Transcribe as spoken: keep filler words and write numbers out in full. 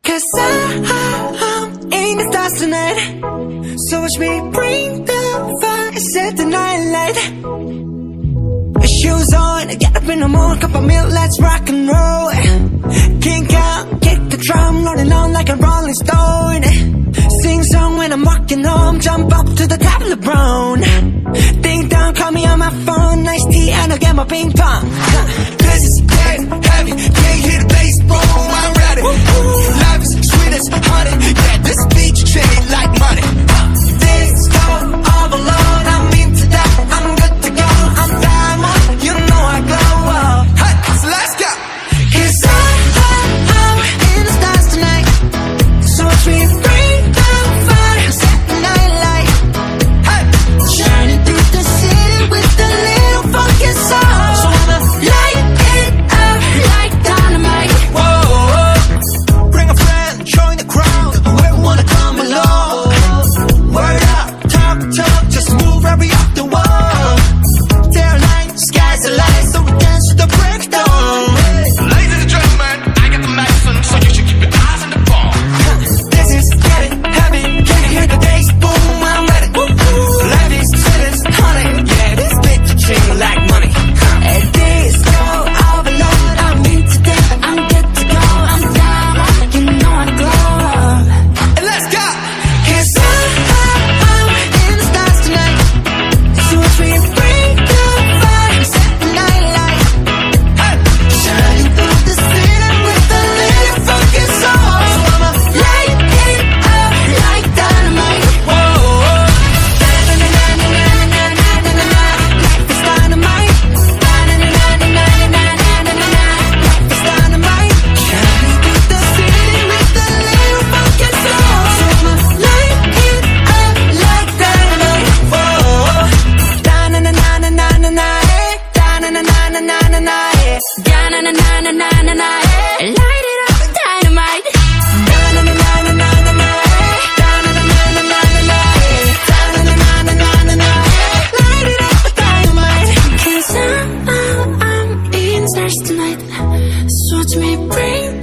Cause I'm in the stars tonight. So watch me bring the fire, set the night light. Shoes on, get up in the morning, cup of milk, let's rock and roll. Kink out, kick the drum, rolling on like a rolling stone. Sing song when I'm walking home, jump up to the top of the brown. Ding dong, call me on my phone, nice tea and I'll get my ping pong. This is getting heavy, can't hear the bass, boom, I'm ready. Life is sweet as honey, yeah, this beat you treat it like money. Disco overload, I'm into that, I'm good to go, I'm diamond, you know I glow up. Hey, so let's go. Cause I'm, I'm in the stars tonight. So watch me bring the fire, set the night light. Hey, shining through the city with a little funky soul. So I'ma light it up like dynamite. Whoa, bring a friend, join the crowd, whoever wanna come along. Word up, talk, talk, just move right up the wall. They're like, sky's the light, so we dance to the break of dawn. Ladies and gentlemen, I got the medicine, so you should keep your eyes on the ball. This is getting heavy, can you hear the bass? Boom, I'm ready. Life is sweet as honey, yeah, this beat you treat me like money. And disco overload, I'm into that, I'm good to go, I'm diamond, you know I glow. And let's go. Cause I'm, I'm in the stars tonight. So watch me bring the fire, set the night light. Hey, shining through the city with a little funky soul. So I'ma light it up like dynamite. Whoa, na-na-na-na-na-na-na-na-na-na. Life is dynamite. Na-na-na-na-na-na-na-na-na-na. Life is dynamite. Shining through the city with a little funky soul. So I'ma light it up like dynamite. Whoa, da-na-na-na-na-na-na-na. Da-na-na-na-na-na-na. Da-na-na-na-na-na-na. Light it up, dynamite. Da-na-na-na-na-na-na. Da-na-na-na-na-na-na. Da-na-na-na-na-na-na. Light it up, dynamite. Cause I'm, I'm in stars tonight. So watch me bring